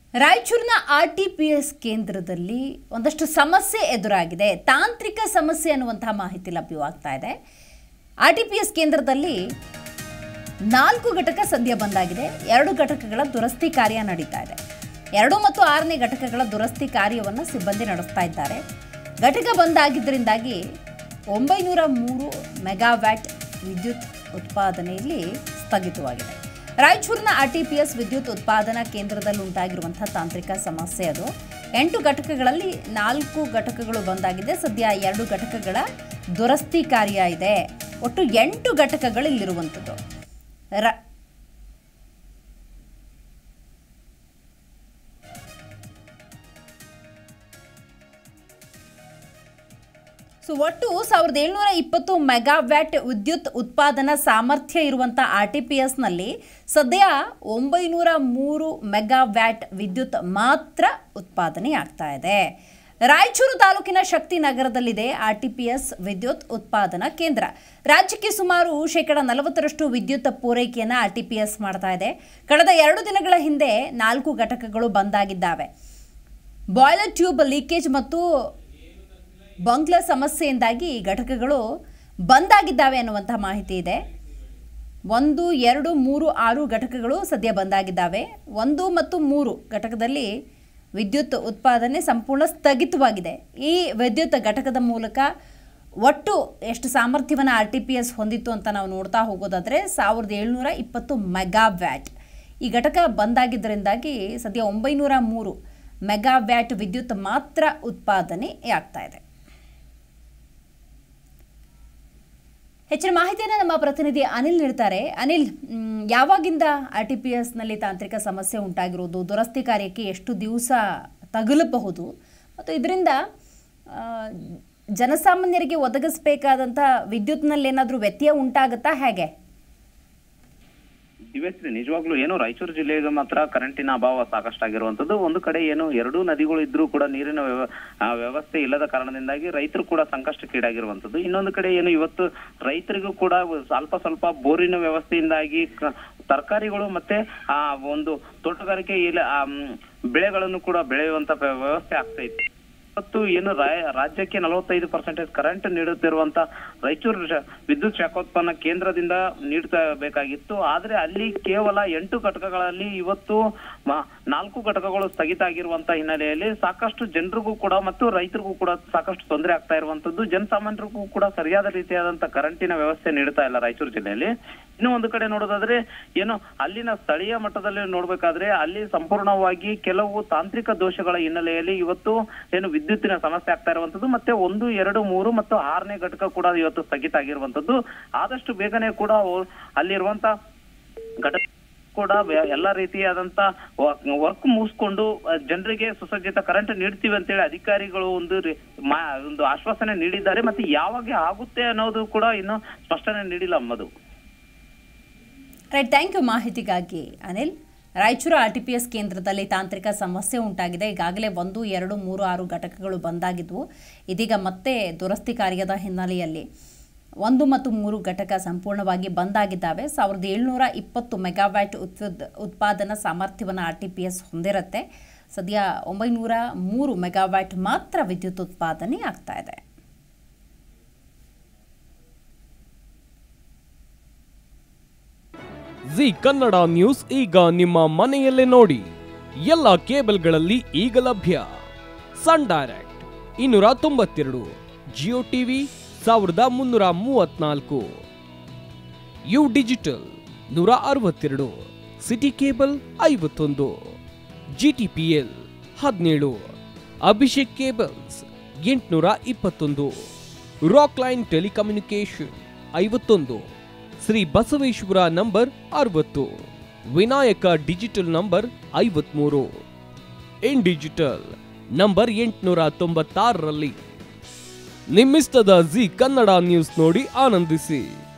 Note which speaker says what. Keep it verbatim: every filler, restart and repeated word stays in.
Speaker 1: ರಾಯಚೂರಿನ R T P S ಕೇಂದ್ರದಲ್ಲಿ ಒಂದಷ್ಟು ಸಮಸ್ಯೆ ಎದುರಾಗಿದೆ. ತಾಂತ್ರಿಕ ಸಮಸ್ಯೆ ಅನ್ನುವಂತಹ ಮಾಹಿತಿ ಲಭ್ಯವಾಗ್ತಾ ಇದೆ. ಆರ್ ಟಿ ಪಿ ಎಸ್ ಕೇಂದ್ರದಲ್ಲಿ ನಾಲ್ಕು ಘಟಕ ಸದ್ಯ ಬಂದಾಗಿದೆ. ಎರಡು ಘಟಕಗಳ ದುರಸ್ತಿ ಕಾರ್ಯ ನಡೀತಾ ಇದೆ. ಎರಡು ಮತ್ತು ಆರನೇ ಘಟಕಗಳ ದುರಸ್ತಿ ಕಾರ್ಯವನ್ನು ಸಿಬ್ಬಂದಿ ನಡೆಸ್ತಾ ಇದ್ದಾರೆ. ಘಟಕ ಬಂದಾಗಿದ್ದರಿಂದಾಗಿ ಒಂಬೈನೂರ ಮೂರು ಮೆಗಾವ್ಯಾಟ್ ವಿದ್ಯುತ್ ಉತ್ಪಾದನೆಯಲ್ಲಿ ಸ್ಥಗಿತವಾಗಿದೆ. ರಾಯಚೂರಿನ ಆರ್ ಟಿ ಪಿ ಎಸ್ ವಿದ್ಯುತ್ ಉತ್ಪಾದನಾ ಕೇಂದ್ರದಲ್ಲಿ ಉಂಟಾಗಿರುವಂತಹ ತಾಂತ್ರಿಕ ಸಮಸ್ಯೆ ಅದು. ಎಂಟು ಘಟಕಗಳಲ್ಲಿ ನಾಲ್ಕು ಘಟಕಗಳು ಬಂದಾಗಿದೆ. ಸದ್ಯ ಎರಡು ಘಟಕಗಳ ದುರಸ್ತಿ ಕಾರ್ಯ ಇದೆ. ಒಟ್ಟು ಎಂಟು ಘಟಕಗಳು ಇಲ್ಲಿರುವಂಥದ್ದು. ರ ಸೊ ಒಟ್ಟು ಸಾವಿರದ ಏಳ್ನೂರ ಇಪ್ಪತ್ತು ಮೆಗಾವ್ಯಾಟ್ ವಿದ್ಯುತ್ ಉತ್ಪಾದನಾ ಸಾಮರ್ಥ್ಯ ಇರುವಂಥ ಆರ್ ಟಿ ಪಿ ಎಸ್ನಲ್ಲಿ ಸದ್ಯ ಒಂಬೈನೂರ ಮೂರು ಮೆಗಾವ್ಯಾಟ್ ವಿದ್ಯುತ್ ಮಾತ್ರ ಉತ್ಪಾದನೆಯಾಗ್ತಾ ಇದೆ. ರಾಯಚೂರು ತಾಲೂಕಿನ ಶಕ್ತಿನಗರದಲ್ಲಿದೆ ಆರ್ ಟಿ ಪಿ ಎಸ್ ವಿದ್ಯುತ್ ಉತ್ಪಾದನಾ ಕೇಂದ್ರ. ರಾಜ್ಯಕ್ಕೆ ಸುಮಾರು ಶೇಕಡ ನಲವತ್ತರಷ್ಟು ವಿದ್ಯುತ್ ಪೂರೈಕೆಯನ್ನು ಆರ್ ಟಿ ಪಿ ಎಸ್ ಮಾಡ್ತಾ ಇದೆ. ಕಳೆದ ಎರಡು ದಿನಗಳ ಹಿಂದೆ ನಾಲ್ಕು ಘಟಕಗಳು ಬಂದಾಗಿದ್ದಾವೆ. ಬಾಯ್ಲರ್ ಟ್ಯೂಬ್ ಲೀಕೇಜ್ ಮತ್ತು ಬಂಗ್ಲಾ ಸಮಸ್ಯೆಯಿಂದಾಗಿ ಘಟಕಗಳು ಬಂದಾಗಿದ್ದಾವೆ ಅನ್ನುವಂಥ ಮಾಹಿತಿ ಇದೆ. ಒಂದು ಎರಡು ಮೂರು ಆರು ಘಟಕಗಳು ಸದ್ಯ ಬಂದಾಗಿದ್ದಾವೆ. ಒಂದು ಮತ್ತು ಮೂರು ಘಟಕದಲ್ಲಿ ವಿದ್ಯುತ್ ಉತ್ಪಾದನೆ ಸಂಪೂರ್ಣ ಸ್ಥಗಿತವಾಗಿದೆ. ಈ ವಿದ್ಯುತ್ ಘಟಕದ ಮೂಲಕ ಒಟ್ಟು ಎಷ್ಟು ಸಾಮರ್ಥ್ಯವನ್ನು ಆರ್ ಟಿ ಪಿ ಎಸ್ ಹೊಂದಿತ್ತು ಅಂತ ನಾವು ನೋಡ್ತಾ ಹೋಗೋದಾದರೆ ಸಾವಿರದ ಏಳ್ನೂರ ಇಪ್ಪತ್ತು ಮೆಗಾವ್ಯಾಟ್. ಈ ಘಟಕ ಬಂದಾಗಿದ್ದರಿಂದಾಗಿ ಸದ್ಯ ಒಂಬೈನೂರ ಮೂರು ಮೆಗಾವ್ಯಾಟ್ ವಿದ್ಯುತ್ ಮಾತ್ರ ಉತ್ಪಾದನೆಯಾಗ್ತಾ ಇದೆ. ಹೆಚ್ಚಿನ ಮಾಹಿತಿಯನ್ನು ನಮ್ಮ ಪ್ರತಿನಿಧಿ ಅನಿಲ್ ನೀಡ್ತಾರೆ. ಅನಿಲ್, ಯಾವಾಗಿಂದ ಆರ್ ಟಿ ಪಿ ಎಸ್ನಲ್ಲಿ ತಾಂತ್ರಿಕ ಸಮಸ್ಯೆ ಉಂಟಾಗಿರೋದು, ದುರಸ್ತಿ ಕಾರ್ಯಕ್ಕೆ ಎಷ್ಟು ದಿವಸ ತಗುಲಬಹುದು ಮತ್ತು ಇದರಿಂದ ಜನಸಾಮಾನ್ಯರಿಗೆ ಒದಗಿಸಬೇಕಾದಂಥ ವಿದ್ಯುತ್ನಲ್ಲಿ ಏನಾದರೂ ವ್ಯತ್ಯಯ ಉಂಟಾಗುತ್ತಾ, ಹೇಗೆ?
Speaker 2: ದಿವ್ಯಶ್ರೀ, ನಿಜವಾಗ್ಲೂ ಏನು ರಾಯಚೂರು ಜಿಲ್ಲೆಗೆ ಮಾತ್ರ ಕರೆಂಟಿನ ಅಭಾವ ಸಾಕಷ್ಟಾಗಿರುವಂತದ್ದು. ಒಂದು ಕಡೆ ಏನು ಎರಡೂ ನದಿಗಳು ಇದ್ರೂ ಕೂಡ ನೀರಿನ ವ್ಯವಸ್ಥೆ ಇಲ್ಲದ ಕಾರಣದಿಂದಾಗಿ ರೈತರು ಕೂಡ ಸಂಕಷ್ಟಕ್ಕೀಡಾಗಿರುವಂತದ್ದು. ಇನ್ನೊಂದು ಕಡೆ ಏನು ಇವತ್ತು ರೈತರಿಗೂ ಕೂಡ ಸ್ವಲ್ಪ ಸ್ವಲ್ಪ ಬೋರಿನ ವ್ಯವಸ್ಥೆಯಿಂದಾಗಿ ತರಕಾರಿಗಳು ಮತ್ತೆ ಆ ಒಂದು ತೋಟಗಾರಿಕೆ ಇಲ್ಲ ಬೆಳೆಗಳನ್ನು ಕೂಡ ಬೆಳೆಯುವಂತ ವ್ಯವಸ್ಥೆ ಆಗ್ತಾ ಇತ್ತು. ಮತ್ತು ಏನು ರಾಜ್ಯಕ್ಕೆ ನಲವತ್ತೈದು ಪರ್ಸೆಂಟೇಜ್ ಕರೆಂಟ್ ನೀಡುತ್ತಿರುವಂತ ರಾಯಚೂರು ವಿದ್ಯುತ್ ಶಾಖೋತ್ಪನ್ನ ಕೇಂದ್ರದಿಂದ ನೀಡ್ತಾ ಬೇಕಾಗಿತ್ತು. ಆದ್ರೆ ಅಲ್ಲಿ ಕೇವಲ ಎಂಟು ಘಟಕಗಳಲ್ಲಿ ಇವತ್ತು ನಾಲ್ಕು ಘಟಕಗಳು ಸ್ಥಗಿತ ಆಗಿರುವಂತ ಹಿನ್ನೆಲೆಯಲ್ಲಿ ಸಾಕಷ್ಟು ಜನರಿಗೂ ಕೂಡ ಮತ್ತು ರೈತರಿಗೂ ಕೂಡ ಸಾಕಷ್ಟು ತೊಂದರೆ ಆಗ್ತಾ ಇರುವಂತದ್ದು. ಜನಸಾಮಾನ್ಯರಿಗೂ ಕೂಡ ಸರಿಯಾದ ರೀತಿಯಾದಂತ ಕರೆಂಟಿನ ವ್ಯವಸ್ಥೆ ನೀಡ್ತಾ ಇಲ್ಲ ರಾಯಚೂರು ಜಿಲ್ಲೆಯಲ್ಲಿ. ಇನ್ನು ಒಂದು ಕಡೆ ನೋಡೋದಾದ್ರೆ ಏನು ಅಲ್ಲಿನ ಸ್ಥಳೀಯ ಮಟ್ಟದಲ್ಲಿ ನೋಡ್ಬೇಕಾದ್ರೆ ಅಲ್ಲಿ ಸಂಪೂರ್ಣವಾಗಿ ಕೆಲವು ತಾಂತ್ರಿಕ ದೋಷಗಳ ಹಿನ್ನೆಲೆಯಲ್ಲಿ ಇವತ್ತು ಏನು ವಿದ್ಯುತ್ತಿನ ಸಮಸ್ಯೆ ಆಗ್ತಾ ಇರುವಂತದ್ದು. ಮತ್ತೆ ಒಂದು ಎರಡು ಮೂರು ಮತ್ತು ಆರನೇ ಘಟಕ ಕೂಡ ಇವತ್ತು ಸ್ಥಗಿತ ಆಗಿರುವಂತದ್ದು. ಆದಷ್ಟು ಬೇಗನೆ ಕೂಡ ಅಲ್ಲಿರುವಂತ ಘಟಕ ಕೂಡ ಎಲ್ಲಾ ರೀತಿಯಾದಂತ ವರ್ಕ್ ಮುಗಿಸ್ಕೊಂಡು ಜನರಿಗೆ ಸುಸಜ್ಜಿತ ಕರೆಂಟ್ ನೀಡ್ತೀವಿ ಅಂತೇಳಿ ಅಧಿಕಾರಿಗಳು ಒಂದು ಒಂದು ಆಶ್ವಾಸನೆ ನೀಡಿದ್ದಾರೆ. ಮತ್ತೆ ಯಾವಾಗ ಆಗುತ್ತೆ ಅನ್ನೋದು ಕೂಡ ಇನ್ನು ಸ್ಪಷ್ಟನೆ ನೀಡಿಲ್ಲ ಮಧು.
Speaker 1: ರೈಟ್, ಥ್ಯಾಂಕ್ ಯು ಮಾಹಿತಿಗಾಗಿ Anil. Raichur R T P S ಕೇಂದ್ರದಲ್ಲಿ ತಾಂತ್ರಿಕ ಸಮಸ್ಯೆ ಉಂಟಾಗಿದೆ. ಈಗಾಗಲೇ ಒಂದು ಎರಡು ಮೂರು ಆರು ಘಟಕಗಳು ಬಂದಾಗಿದ್ವು. ಇದೀಗ ಮತ್ತೆ ದುರಸ್ತಿ ಕಾರ್ಯದ ಹಿನ್ನೆಲೆಯಲ್ಲಿ ಒಂದು ಮತ್ತು ಮೂರು ಘಟಕ ಸಂಪೂರ್ಣವಾಗಿ ಬಂದಾಗಿದ್ದಾವೆ. ಸಾವಿರದ ಏಳ್ನೂರ ಇಪ್ಪತ್ತು ಮೆಗಾವ್ಯಾಟ್ ಉತ್ಪಾದ ಉತ್ಪಾದನಾ ಸಾಮರ್ಥ್ಯವನ್ನು ಆರ್ ಟಿ ಪಿ ಎಸ್ ಹೊಂದಿರುತ್ತೆ. ಸದ್ಯ ಒಂಬೈನೂರ ಮೂರು ಮೆಗಾವ್ಯಾಟ್ ಮಾತ್ರ ವಿದ್ಯುತ್ ಉತ್ಪಾದನೆ ಆಗ್ತಾ ಇದೆ.
Speaker 3: ಜಿ ಕನ್ನಡ ನ್ಯೂಸ್ ಈಗ ನಿಮ್ಮ ಮನೆಯಲ್ಲೇ ನೋಡಿ. ಎಲ್ಲ ಕೇಬಲ್ಗಳಲ್ಲಿ ಈಗ ಲಭ್ಯ. ಸನ್ ಡೈರೆಕ್ಟ್ ಇನ್ನೂರ ತೊಂಬತ್ತೆರಡು, ಜಿಯೋ ಟಿವಿ ಸಾವಿರದ ಮುನ್ನೂರ ಮೂವತ್ನಾಲ್ಕು, ಯು ಡಿಜಿಟಲ್ ನೂರ ಅರವತ್ತೆರಡು, ಸಿಟಿ ಕೇಬಲ್ ಐವತ್ತೊಂದು, ಜಿ ಟಿ ಪಿ ಎಲ್ ಹದಿನೇಳು, ಅಭಿಷೇಕ್ ಕೇಬಲ್ಸ್ ಎಂಟುನೂರ ಇಪ್ಪತ್ತೊಂದು, ರಾಕ್ ಲೈನ್ ಟೆಲಿಕಮ್ಯುನಿಕೇಶನ್ ಐವತ್ತೊಂದು, ಶ್ರೀ ಬಸವೇಶ್ವರ ನಂಬರ್ ಅರವತ್ತು, ವಿನಾಯಕ ಡಿಜಿಟಲ್ ನಂಬರ್ ಐವತ್ಮೂರು, ಇನ್ ಡಿಜಿಟಲ್ ನಂಬರ್ ಎಂಟುನೂರ ತೊಂಬತ್ತಾರರಲ್ಲಿ. ನಿಮ್ಮಿಸ್ತದ ಜಿ ಕನ್ನಡ ನ್ಯೂಸ್ ನೋಡಿ ಆನಂದಿಸಿ.